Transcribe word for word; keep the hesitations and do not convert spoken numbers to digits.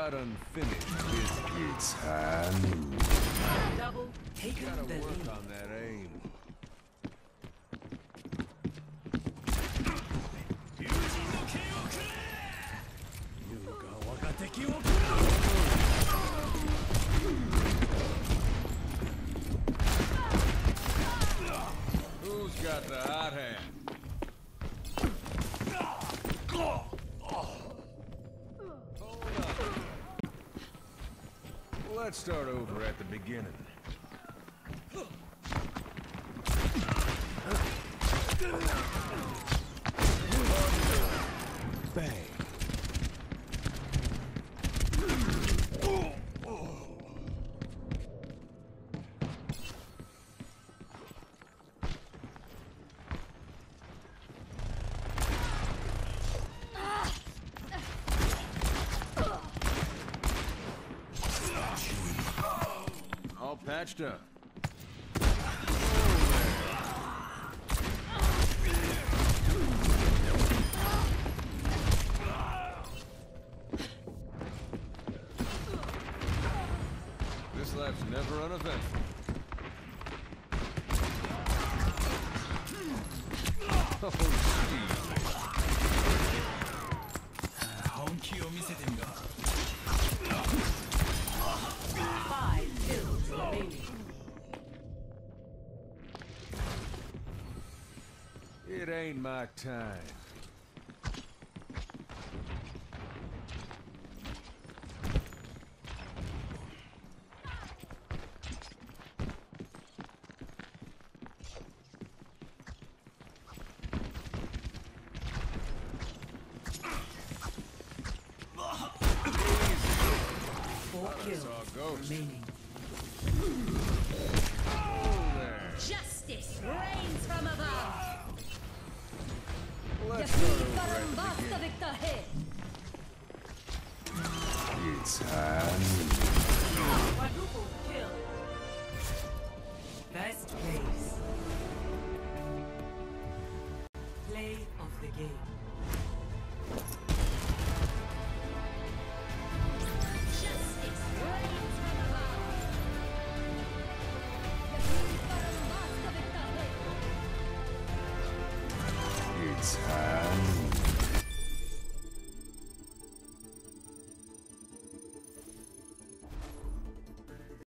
got unfinished business. It's hand. Double taken Gotta the work lead. on that aim. Who's got the hot hand? Hold up. Let's start over at the beginning. Bang. All patched up. This lap's never uneventful. Oh, Steve. Five kills remaining. It ain't my time. Four kills Ghost. remaining. Oh, there. Justice reigns from above. Let's start Defeat over at Baron the beginning. Vastavik the Head. It's hand.